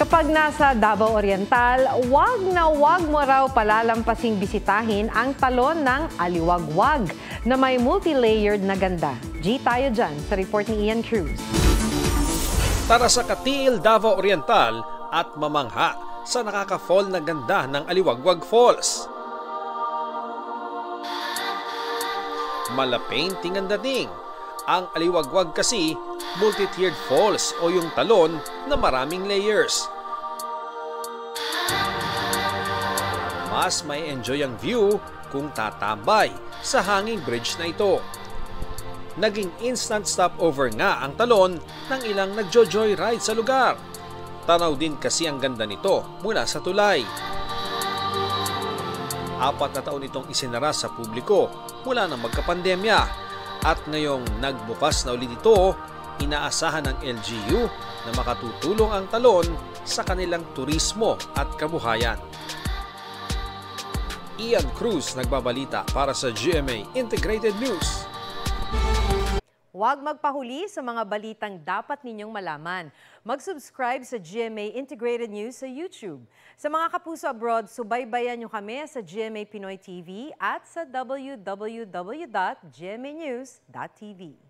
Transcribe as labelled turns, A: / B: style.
A: Kapag nasa Davao Oriental, wag mo raw palalampasing bisitahin ang talon ng Aliwagwag na may multi-layered na ganda. G tayo dyan sa report ni Ian Cruz.
B: Tara sa Katiil, Davao Oriental at mamangha sa nakaka-fall na ganda ng Aliwagwag Falls. Malapainting ang dating. Ang Aliwagwag kasi multi-tiered falls o yung talon na maraming layers. Mas may enjoy ang view kung tatambay sa hanging bridge na ito. Naging instant stopover nga ang talon ng ilang nagjo-joyride sa lugar. Tanaw din kasi ang ganda nito mula sa tulay. 4 na taon itong isinara sa publiko mula nang magkapandemya. At ngayong nagbukas na ulit ito, inaasahan ng LGU na makatutulong ang talon sa kanilang turismo at kabuhayan. Ian Cruz nagbabalita para sa GMA Integrated News.
A: Huwag magpahuli sa mga balitang dapat ninyong malaman. Mag-subscribe sa GMA Integrated News sa YouTube. Sa mga kapuso abroad, subaybayan nyo kami sa GMA Pinoy TV at sa www.gmanews.tv.